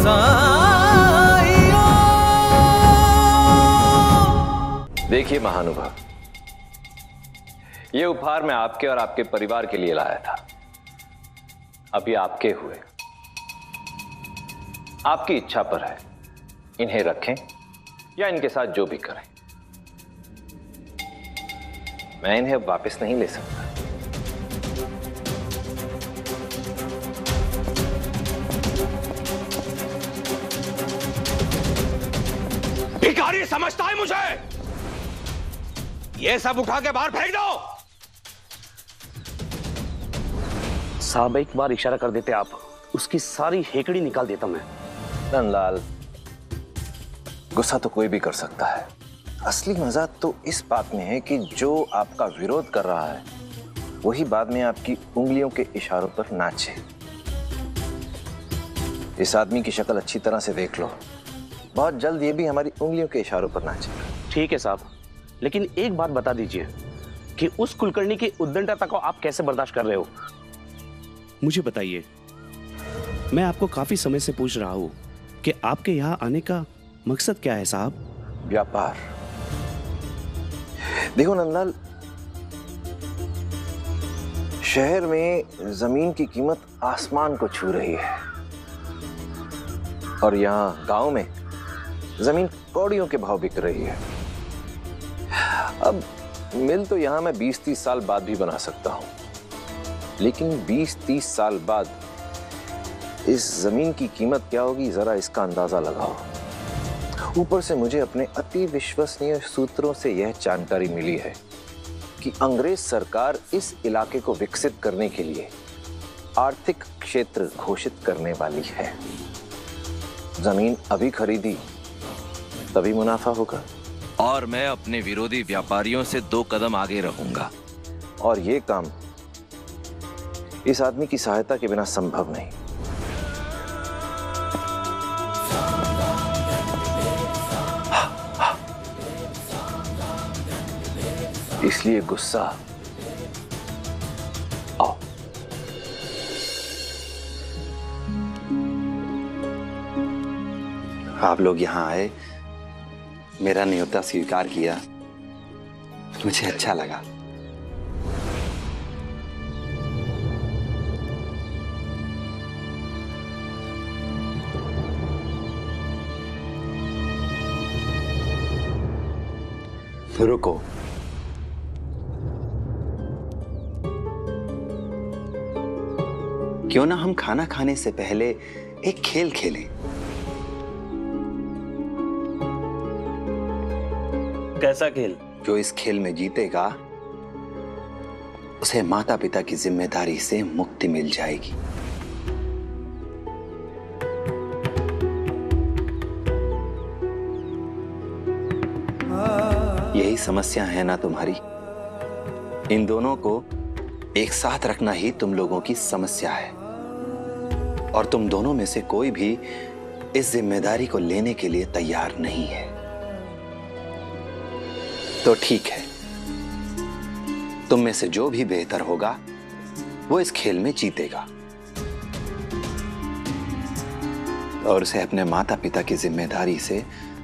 देखिए महानुभाव, ये उपहार मैं आपके और आपके परिवार के लिए लाया था। अब ये आपके हुए, आपकी इच्छा पर है, इन्हें रखें या इनके साथ जो भी करें। मैं इन्हें अब वापस नहीं ले सकता। भिखारी समझता है मुझे? ये सब उठा के बाहर फेंक दो। साहब एक बार इशारा कर देते आप, उसकी सारी हेकड़ी निकाल देता मैं। नंदलाल, गुस्सा तो कोई भी कर सकता है। असली मजा तो इस बात में है कि जो आपका विरोध कर रहा है वही बाद में आपकी उंगलियों के इशारों पर नाचे। इस आदमी की शक्ल अच्छी तरह से देख लो, बहुत जल्द ये भी हमारी उंगलियों के इशारों पर नाचेगा। ठीक है साहब, लेकिन एक बात बता दीजिए कि उस कुलकर्णी की उद्दंडता को आप कैसे बर्दाश्त कर रहे हो? मुझे बताइए। मैं आपको काफी समय से पूछ रहा हूं कि आपके यहां आने का मकसद क्या है साहब? व्यापार। देखो नंदलाल, शहर में जमीन की कीमत आसमान को छू रही है और यहां गांव में जमीन कौड़ियों के भाव बिक रही है। अब मिल तो यहां मैं 20-30 साल बाद भी बना सकता हूं, लेकिन 20-30 साल बाद इस जमीन की कीमत क्या होगी जरा इसका अंदाजा लगाओ। ऊपर से मुझे अपने अति विश्वसनीय सूत्रों से यह जानकारी मिली है कि अंग्रेज सरकार इस इलाके को विकसित करने के लिए आर्थिक क्षेत्र घोषित करने वाली है। जमीन अभी खरीदी तभी मुनाफा होगा। और मैं अपने विरोधी व्यापारियों से 2 कदम आगे रहूंगा। और ये काम इस आदमी की सहायता के बिना संभव नहीं। इसलिए गुस्सा आओ। आप लोग यहाँ आए, मेरा न्योता स्वीकार किया, मुझे अच्छा लगा। रुको, क्यों ना हम खाना खाने से पहले एक खेल खेलें? कैसा खेल? जो इस खेल में जीतेगा उसे माता पिता की जिम्मेदारी से मुक्ति मिल जाएगी। यही समस्या है ना तुम्हारी? इन दोनों को एक साथ रखना ही तुम लोगों की समस्या है, और तुम दोनों में से कोई भी इस जिम्मेदारी को लेने के लिए तैयार नहीं है। तो ठीक है, तुम में से जो भी बेहतर होगा वो इस खेल में जीतेगा और उसे अपने माता पिता की जिम्मेदारी से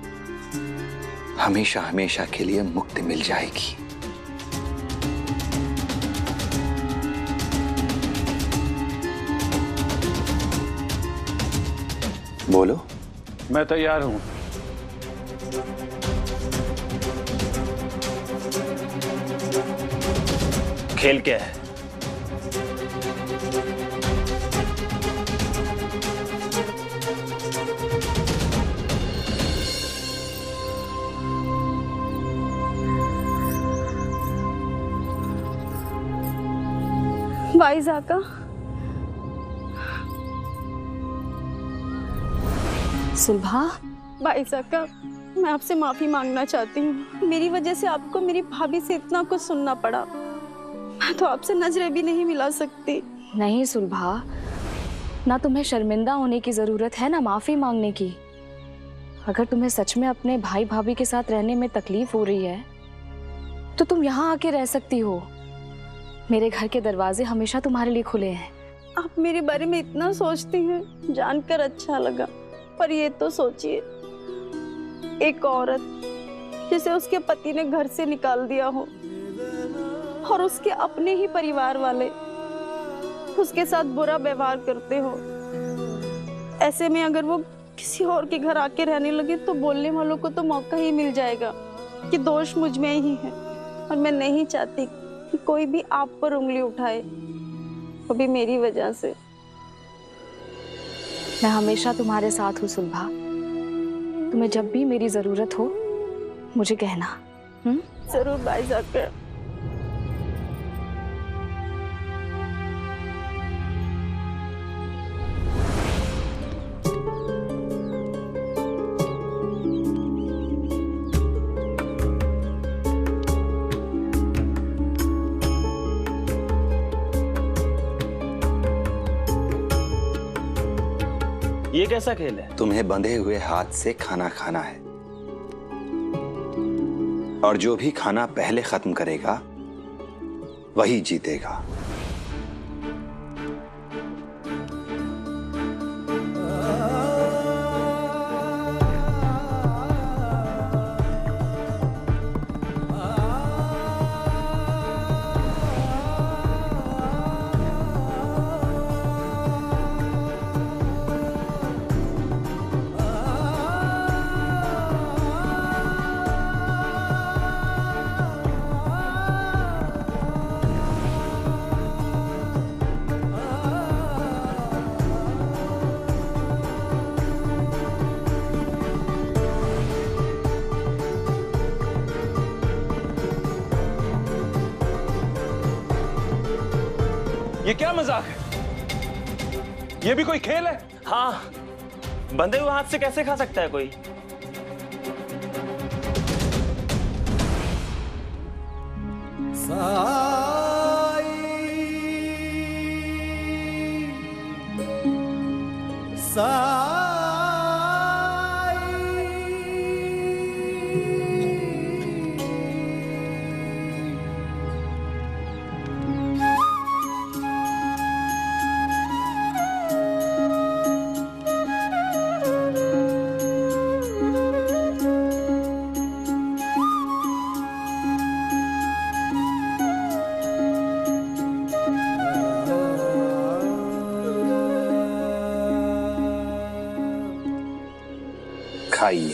हमेशा हमेशा के लिए मुक्ति मिल जाएगी। बोलो। मैं तैयार हूं। खेल क्या है? भाई जाका, सुलभा। भाई जाका, मैं आपसे माफी मांगना चाहती हूँ। मेरी वजह से आपको मेरी भाभी से इतना कुछ सुनना पड़ा। मैं तो आपसे नजरें भी नहीं मिला सकती। नहीं सुलभा, ना तुम्हें शर्मिंदा होने की जरूरत है ना माफी मांगने की। अगर तुम्हें सच में अपने भाई भाभी के साथ रहने में तकलीफ हो रही है तो तुम यहाँ आके रह सकती हो। मेरे घर के दरवाजे हमेशा तुम्हारे लिए खुले हैं। आप मेरे बारे में इतना सोचती हैं, जानकर अच्छा लगा। पर ये तो सोचिए, एक औरत जिसे उसके पति ने घर से निकाल दिया हो और उसके अपने ही परिवार वाले उसके साथ बुरा व्यवहार करते हो, ऐसे में अगर वो किसी और के घर आके रहने लगे तो बोलने वालों को तो मौका ही मिल जाएगा कि दोष मुझ में ही है। और मैं नहीं चाहती कि कोई भी आप पर उंगली उठाए, वो भी मेरी वजह से। मैं हमेशा तुम्हारे साथ हूँ सुलभा। तुम्हें जब भी मेरी जरूरत हो मुझे कहना। जरूर भाई जाकर। ये कैसा खेल है? तुम्हें बंधे हुए हाथ से खाना खाना है, और जो भी खाना पहले खत्म करेगा वही जीतेगा। ये क्या मजाक है? ये भी कोई खेल है? हाँ, बंधे हुए हाथ से कैसे खा सकता है कोई? साई साई खाइए।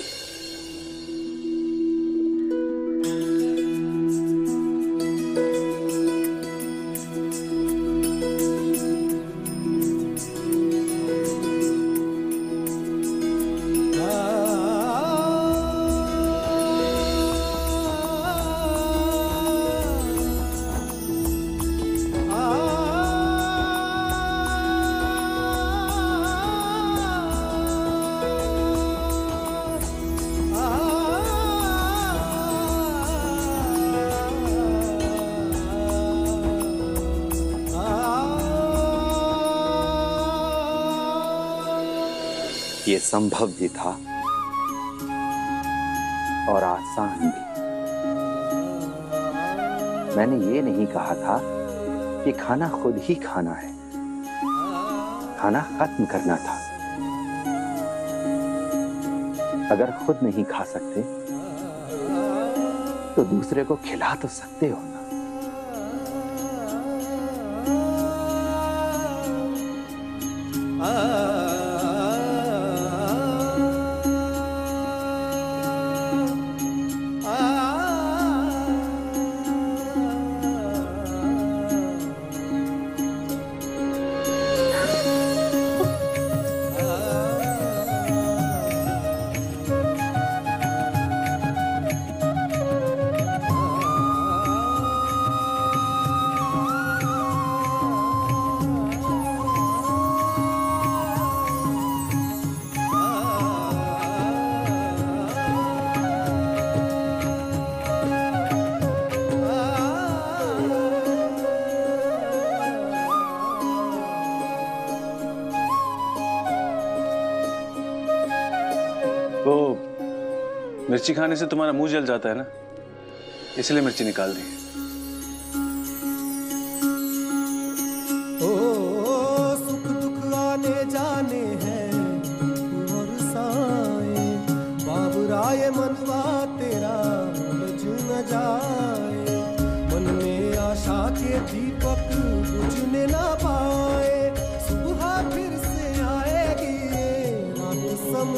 ये संभव भी था और आसान भी। मैंने ये नहीं कहा था कि खाना खुद ही खाना है, खाना खत्म करना था। अगर खुद नहीं खा सकते तो दूसरे को खिला तो सकते हो ना। मिर्ची खाने से तुम्हारा मुंह जल जाता है ना, इसलिए मिर्ची निकाल दी। ओ सुख दुख आने जाने हैं और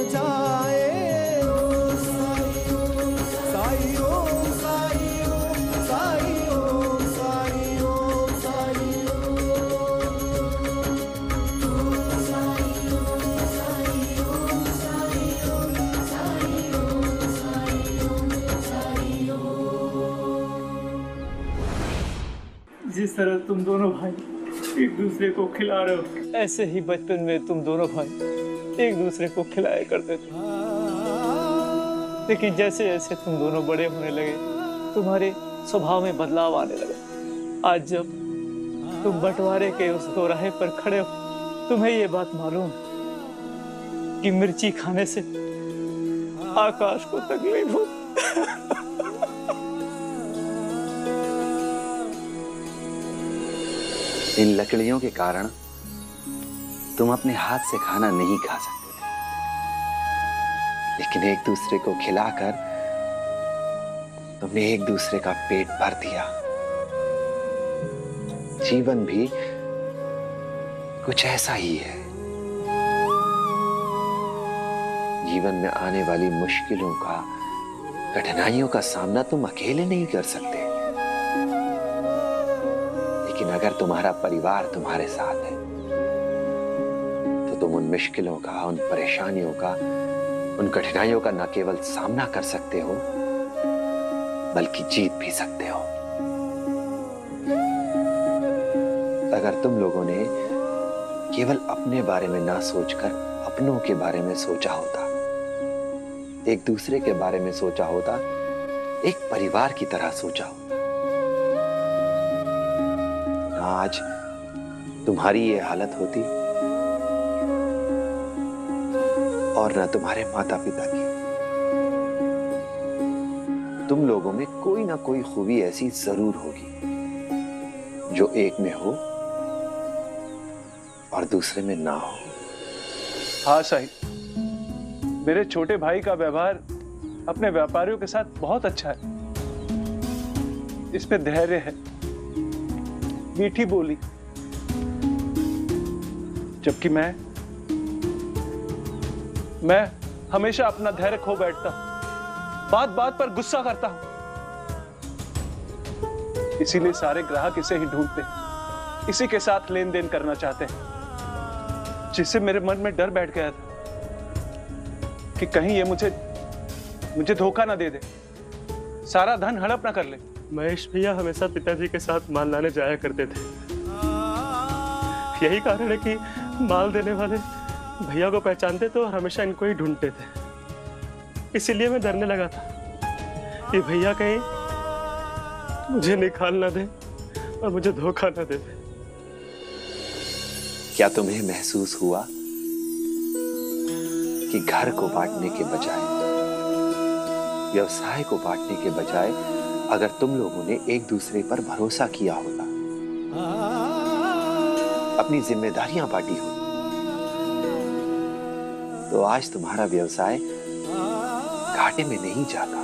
जाए। ओम साई ओम साई ओम साई ओम साई ओम साई ओम साई जिस तरह तुम दोनों भाई एक दूसरे को खिला रहे हो, ऐसे ही बचपन में तुम दोनों भाई एक दूसरे को खिलाया करते थे। लेकिन जैसे जैसे तुम दोनों बड़े होने लगे, तुम्हारे स्वभाव में बदलाव आने लगा। आज जब तुम बंटवारे के उस दोराहे पर खड़े हो, तुम्हें ये बात मालूम कि मिर्ची खाने से आकाश को तकलीफ हो। इन लकड़ियों के कारण तुम अपने हाथ से खाना नहीं खा सकते थे, लेकिन एक दूसरे को खिलाकर तुमने एक दूसरे का पेट भर दिया। जीवन भी कुछ ऐसा ही है। जीवन में आने वाली मुश्किलों का, कठिनाइयों का सामना तुम अकेले नहीं कर सकते, लेकिन अगर तुम्हारा परिवार तुम्हारे साथ है तो तुम उन मुश्किलों का, उन परेशानियों का, उन कठिनाइयों का न केवल सामना कर सकते हो बल्कि जीत भी सकते हो। अगर तुम लोगों ने केवल अपने बारे में ना सोचकर अपनों के बारे में सोचा होता, एक दूसरे के बारे में सोचा होता, एक परिवार की तरह सोचा होता, आज तुम्हारी ये हालत होती और न तुम्हारे माता पिता की। तुम लोगों में कोई ना कोई खूबी ऐसी जरूर होगी जो एक में हो और दूसरे में ना हो। हाँ साई, मेरे छोटे भाई का व्यवहार अपने व्यापारियों के साथ बहुत अच्छा है। इसमें धैर्य है, मीठी बोली, जबकि मैं हमेशा अपना धैर्य खो बैठता, बात बात पर गुस्सा करता हूं। इसीलिए सारे ग्राहक इसे ही ढूंढते, इसी के साथ लेन देन करना चाहते हैं, जिससे मेरे मन में डर बैठ गया था कि कहीं ये मुझे धोखा ना दे दे, सारा धन हड़प ना कर ले। महेश भैया हमेशा पिताजी के साथ माल लाने जाया करते थे। यही कारण है कि माल देने वाले भैया को पहचानते तो हमेशा इनको ही ढूंढते थे। इसीलिए मैं डरने लगा था कि भैया कहीं मुझे निकाल ना दे और मुझे धोखा ना दे दे। क्या तुम्हें महसूस हुआ कि घर को बांटने के बजाय, व्यवसाय को बांटने के बजाय अगर तुम लोगों ने एक दूसरे पर भरोसा किया होता, अपनी जिम्मेदारियां बांटी होती, तो आज तुम्हारा व्यवसाय घाटे में नहीं जाता।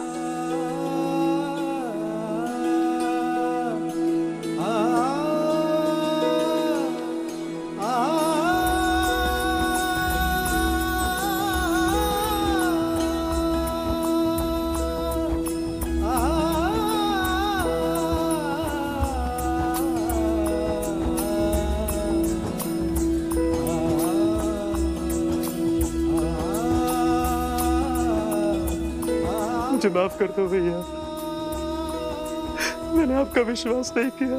मुझे माफ कर दो भैया, मैंने आपका विश्वास नहीं किया।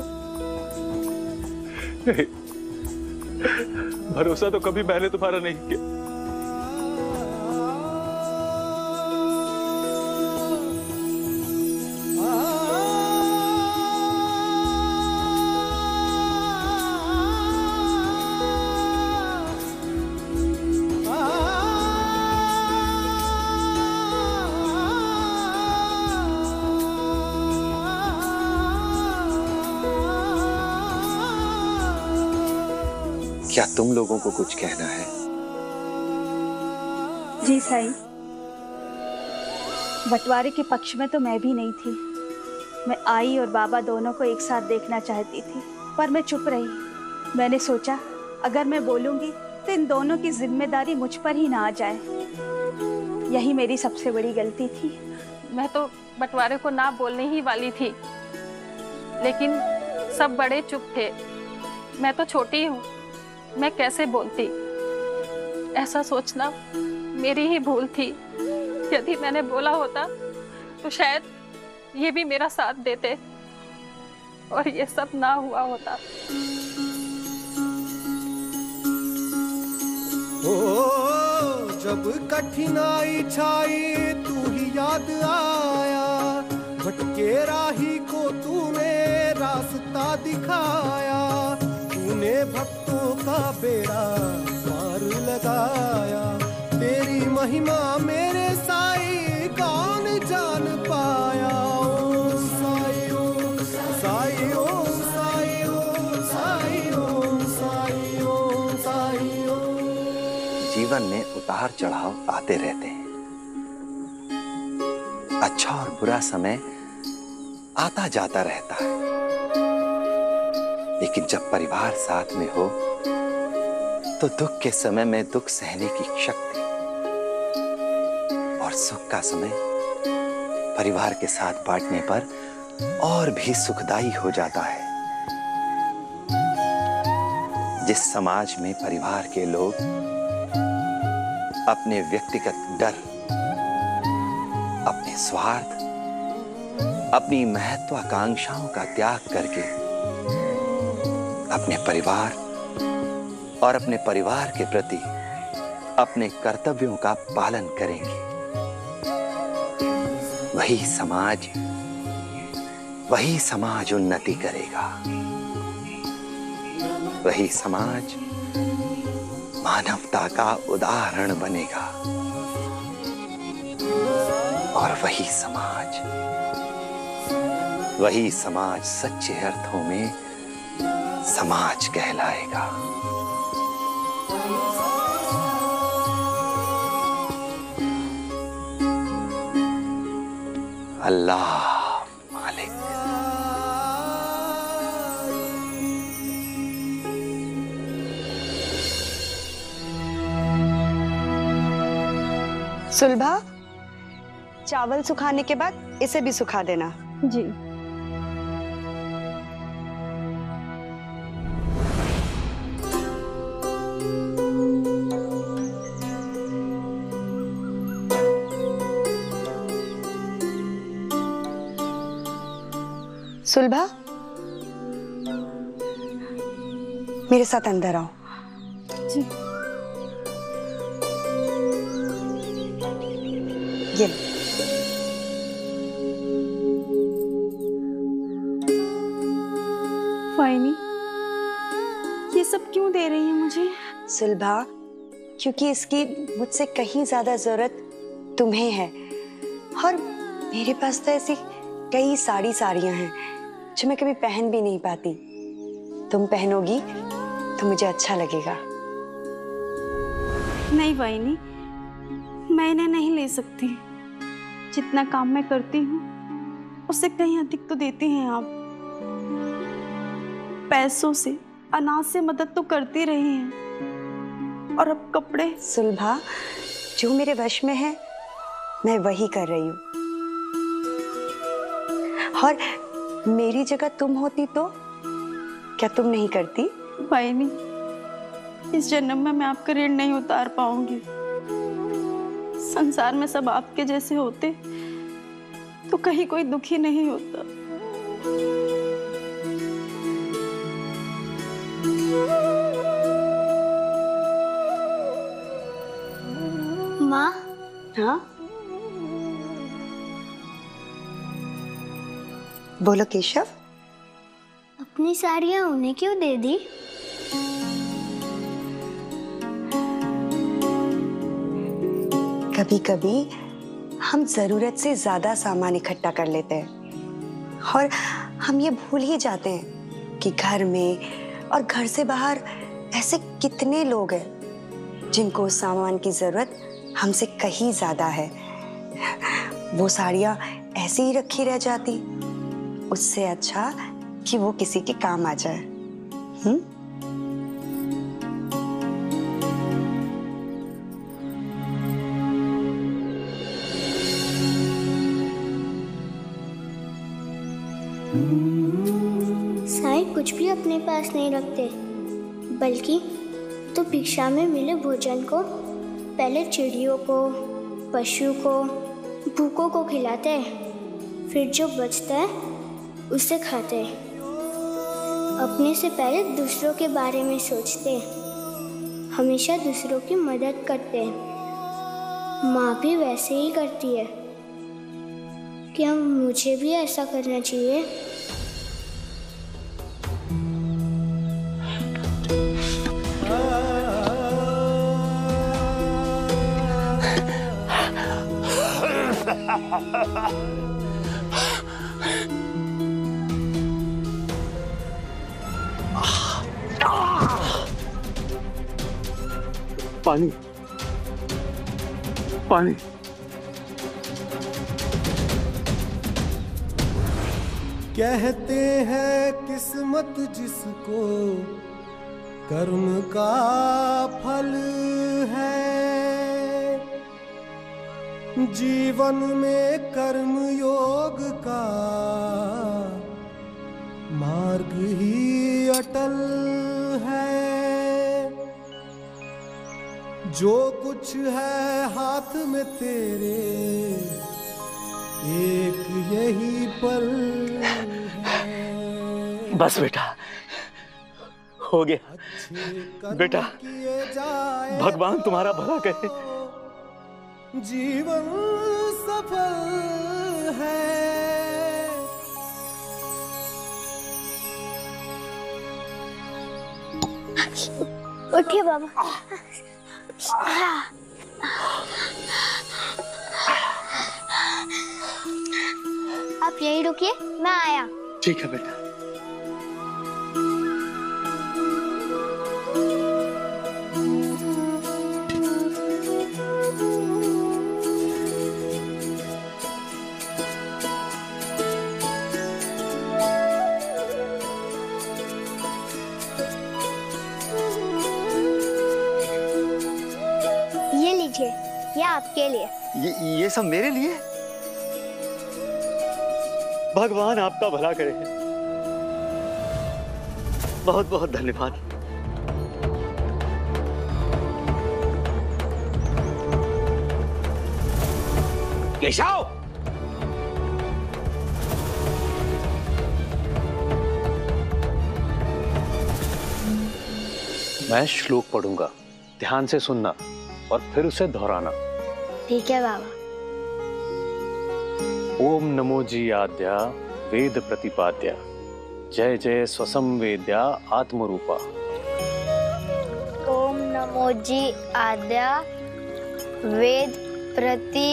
नहीं, भरोसा तो कभी मैंने तुम्हारा नहीं किया। क्या तुम लोगों को कुछ कहना है? जी साईं, बंटवारे के पक्ष में तो मैं भी नहीं थी। मैं आई और बाबा दोनों को एक साथ देखना चाहती थी, पर मैं चुप रही। मैंने सोचा अगर मैं बोलूंगी वक्त इन दोनों की जिम्मेदारी मुझ पर ही ना आ जाए, यही मेरी सबसे बड़ी गलती थी। मैं तो बंटवारे को ना बोलने ही वाली थी, लेकिन सब बड़े चुप थे। मैं तो छोटी हूँ, मैं कैसे बोलती। ऐसा सोचना मेरी ही भूल थी। यदि मैंने बोला होता तो शायद ये भी मेरा साथ देते और ये सब ना हुआ होता। ओ जब कठिनाई छाई तू ही याद आया, भटके राही को तूने रास्ता दिखाया, तूने भक्तों का बेड़ा पार लगाया, तेरी महिमा मेरे साई कौन जान पाया। ओम साई ओम साई ओम साई ओम साई ओम साई ओम साई ओम। जीवन में उतार चढ़ाव आते रहते हैं, अच्छा और बुरा समय आता जाता रहता है, लेकिन जब परिवार साथ में हो तो दुख के समय में दुख सहने की शक्ति और सुख का समय परिवार के साथ बांटने पर और भी सुखदायी हो जाता है। जिस समाज में परिवार के लोग अपने व्यक्तिगत डर, अपने स्वार्थ, अपनी महत्वाकांक्षाओं का त्याग करके अपने परिवार और अपने परिवार के प्रति अपने कर्तव्यों का पालन करेंगे, वही समाज उन्नति करेगा, वही समाज मानवता का उदाहरण बनेगा और वही समाज सच्चे अर्थों में समाज कहलाएगा। अल्लाह मालिक। सुलभा, चावल सुखाने के बाद इसे भी सुखा देना। जी। सुलभा, मेरे साथ अंदर आओ। जी। ये फाइनी, ये सब क्यों दे रही है मुझे? सुलभा, क्योंकि इसकी मुझसे कहीं ज्यादा जरूरत तुम्हें है, और मेरे पास तो ऐसी कई साड़ियां हैं जो मैं कभी पहन भी नहीं पाती। तुम पहनोगी तो मुझे अच्छा लगेगा। नहीं वाइनी, मैं इन्हें नहीं ले सकती। जितना काम मैं करती हूँ उससे कहीं अधिक तो देती हैं आप। पैसों से, अनाज से मदद तो करती रही हैं, और अब कपड़े। सुलभा, जो मेरे वश में है मैं वही कर रही हूँ, और मेरी जगह तुम होती तो क्या तुम नहीं करती? वाइनी, इस जन्म में मैं आपका ऋण नहीं उतार पाऊंगी। संसार में सब आपके जैसे होते तो कहीं कोई दुखी नहीं होता। माँ। हाँ, बोलो केशव। अपनी साड़ियाँ उन्हें क्यों दे दी? कभी कभी हम जरूरत से ज्यादा सामान इकट्ठा कर लेते हैं, और हम ये भूल ही जाते हैं कि घर में और घर से बाहर ऐसे कितने लोग हैं जिनको उस सामान की जरूरत हमसे कहीं ज्यादा है। वो साड़ियाँ ऐसी ही रखी रह जाती, उससे अच्छा कि वो किसी के काम आ जाए। साई कुछ भी अपने पास नहीं रखते, बल्कि तो भिक्षा में मिले भोजन को पहले चिड़ियों को, पशु को, भूखों को खिलाते हैं, फिर जो बचता है उसे खाते हैं। अपने से पहले दूसरों के बारे में सोचते हैं, हमेशा दूसरों की मदद करते हैं। माँ भी वैसे ही करती है। क्या मुझे भी ऐसा करना चाहिए? पानी, पानी। कहते हैं किस्मत जिसको कर्म का फल है, जीवन में कर्म योग का मार्ग ही अटल है। जो कुछ है हाथ में तेरे एक यही पल है। बस बेटा, हो गया बेटा। भगवान तुम्हारा भला करे। जीवन सफल है। उठिए बाबा। आप यही रुकिए, मैं आया। ठीक है बेटा। ये लीजिए, ये आपके लिए। ये सब मेरे लिए? भगवान आपका भला करे। बहुत बहुत धन्यवाद। केशव, मैं श्लोक पढ़ूंगा, ध्यान से सुनना और फिर उसे दोहराना। ठीक है बाबा। ओम नमो जी आद्या वेद प्रतिपाद्या, जय जय स्वसंवेद्या आत्मरूपा। ओम नमो जी आद्या वेद प्रति।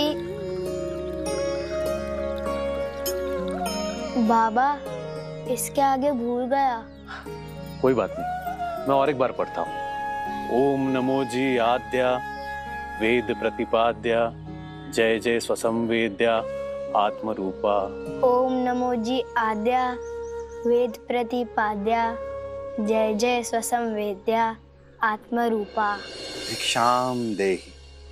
बाबा, इसके आगे भूल गया। कोई बात नहीं, मैं और एक बार पढ़ता हूँ। ओम नमो जी आद्या वेद प्रतिपाद्या, जय जय स्वसंवेद्या आत्मरूपा। ओम नमो जी आद्या वेद प्रतिपाद्या, जय जय स्वसंवेद्या आत्मरूपा। भिक्षाम देहि।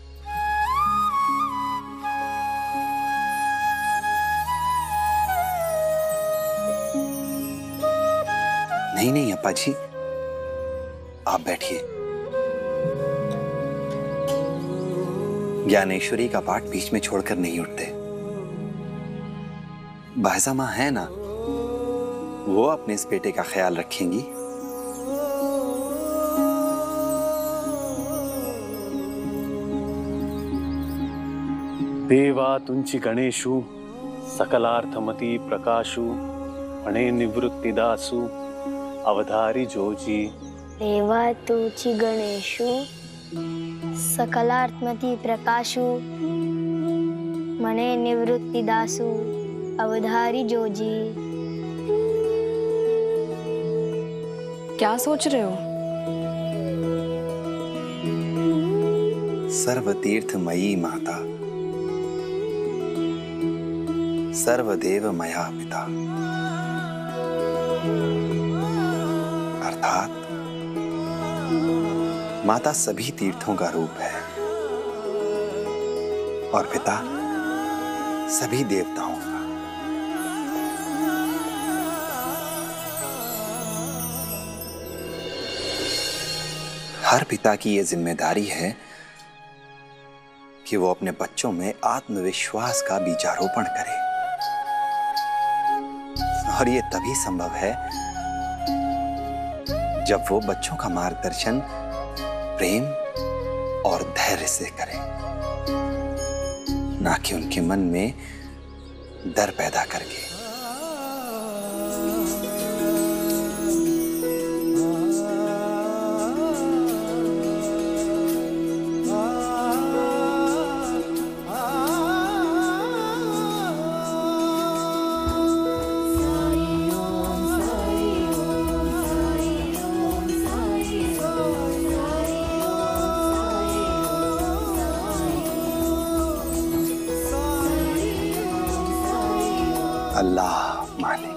नहीं नहीं अप्पा जी, आप बैठिए। ज्ञानेश्वरी का पाठ बीच में छोड़कर नहीं उठते। बाहजा माँ है ना, वो अपने इस बेटे का ख्याल रखेंगी। देवा तुंचि गणेशु सकलार्थमति प्रकाशु, अणे निवृत्तिदासु अवधारी जोजी। देवा तुचि गणेशु सकलार्थमति प्रकाशु, मने निवृत्तिदासु अवधारी जोजी। क्या सोच रहे हो? सर्वतीर्थमयी माता, सर्वदेव मया पिता, अर्थात माता सभी तीर्थों का रूप है और पिता सभी देवताओं का। हर पिता की ये जिम्मेदारी है कि वो अपने बच्चों में आत्मविश्वास का बीजारोपण करे, और ये तभी संभव है जब वो बच्चों का मार्गदर्शन प्रेम और धैर्य से करे, ना कि उनके मन में डर पैदा करके। अल्लाह मालिक।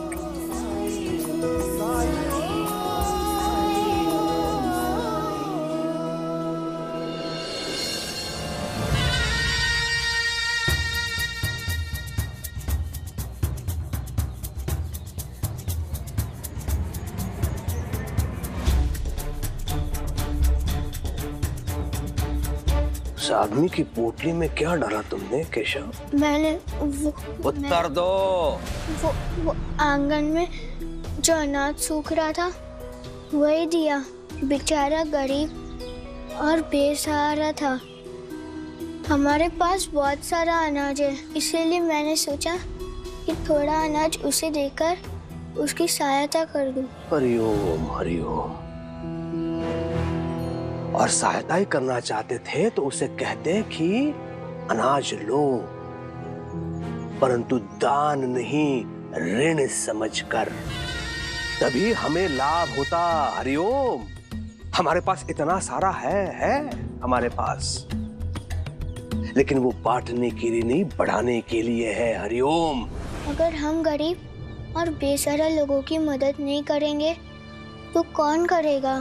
उस आदमी की पोटली में क्या डाला तुमने केशव? मैंने उत्तर दो। वो आंगन में जो अनाज सूख रहा था वही दिया। बेचारा गरीब और बेसहारा था। हमारे पास बहुत सारा अनाज है, इसीलिए मैंने सोचा कि थोड़ा अनाज उसे देकर उसकी सहायता कर दूं। हरिओम हरिओम। और सहायता ही करना चाहते थे तो उसे कहते कि अनाज लो, परंतु दान नहीं, ऋण समझकर, तभी हमें लाभ होता। हरिओम। हमारे पास इतना सारा है हमारे पास, लेकिन वो बांटने के लिए नहीं, बढ़ाने के लिए है। हरिओम। अगर हम गरीब और बेसहारा लोगों की मदद नहीं करेंगे तो कौन करेगा?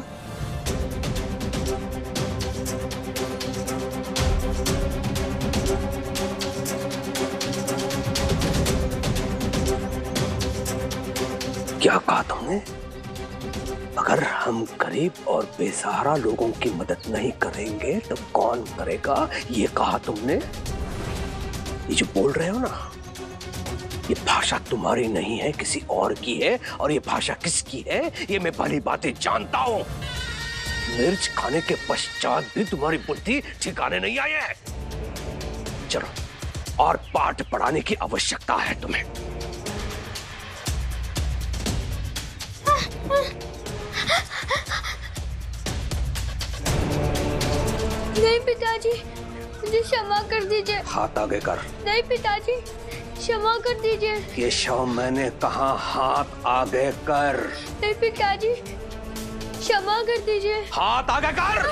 क्या कहा तुमने? अगर हम गरीब और बेसहारा लोगों की मदद नहीं करेंगे तो कौन करेगा, ये कहा तुमने? ये जो बोल रहे हो ना, ये भाषा तुम्हारी नहीं है, किसी और की है। और ये भाषा किसकी है ये मैं भली बातें जानता हूं। मिर्च खाने के पश्चात भी तुम्हारी बुद्धि ठिकाने नहीं आई है। चलो, और पाठ पढ़ाने की आवश्यकता है तुम्हें। नहीं पिताजी, मुझे क्षमा कर दीजिए। हाथ आगे कर। नहीं पिताजी, क्षमा कर दीजिए। केशव, मैंने कहा हाथ आगे कर। नहीं पिताजी, क्षमा कर दीजिए। हाथ आगे कर।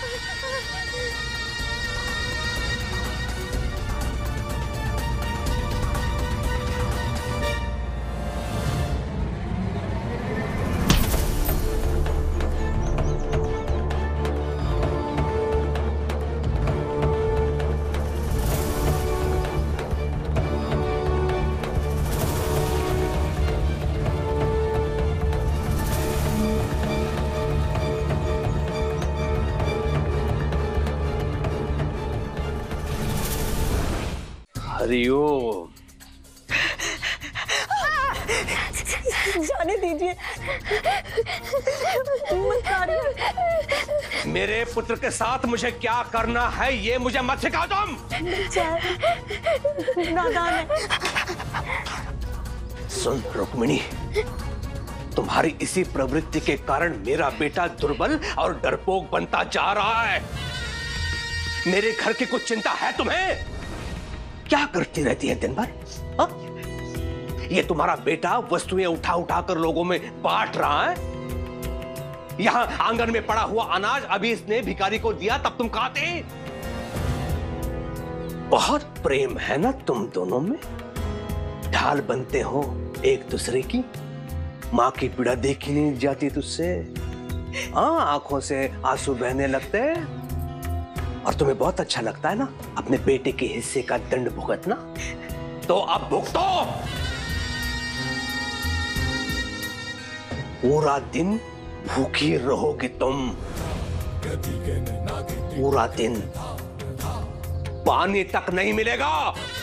हरिओम। जाने दीजिए। मेरे पुत्र के साथ मुझे क्या करना है ये मुझे मत सिखाओ तुम। नादान है। सुन रुक्मिणी, तुम्हारी इसी प्रवृत्ति के कारण मेरा बेटा दुर्बल और डरपोक बनता जा रहा है। मेरे घर की कुछ चिंता है तुम्हें? क्या करती रहती है दिन भर? हा? ये तुम्हारा बेटा वस्तुएं उठा उठा कर लोगों में बांट रहा है। यहां आंगन में पड़ा हुआ अनाज अभी इसने भिखारी को दिया, तब तुम खाते। बहुत प्रेम है ना तुम दोनों में, ढाल बनते हो एक दूसरे की। मां की पीड़ा देखी नहीं जाती तुझसे। हाँ, आंखों से आंसू बहने लगते हैं। और तुम्हें बहुत अच्छा लगता है ना अपने बेटे के हिस्से का दंड भुगतना, तो अब भुगतो। पूरा दिन भूखी रहोगे तुम। पूरा दिन पानी तक नहीं मिलेगा।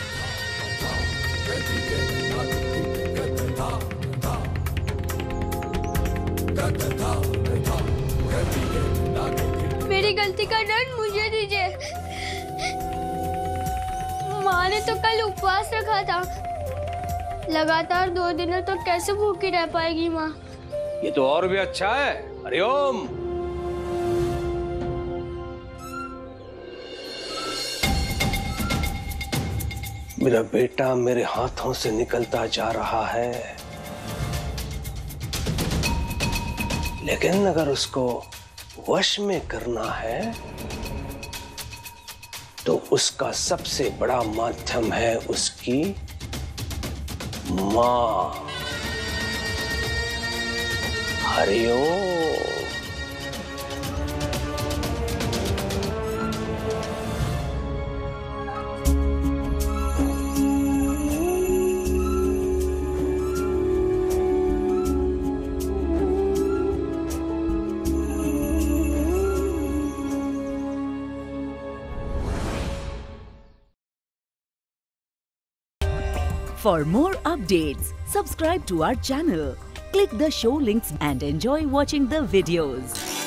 मेरी गलती का दंड मुझे दीजिए। माँ ने तो कल उपवास रखा था। लगातार 2 दिनों तो कैसे भूखी रह पाएगी माँ? ये तो और भी अच्छा है। हरिओम। मेरा बेटा मेरे हाथों से निकलता जा रहा है, लेकिन अगर उसको वश में करना है तो उसका सबसे बड़ा माध्यम है उसकी मां। Hariom. For more updates, subscribe to our channel, click the show links and enjoy watching the videos.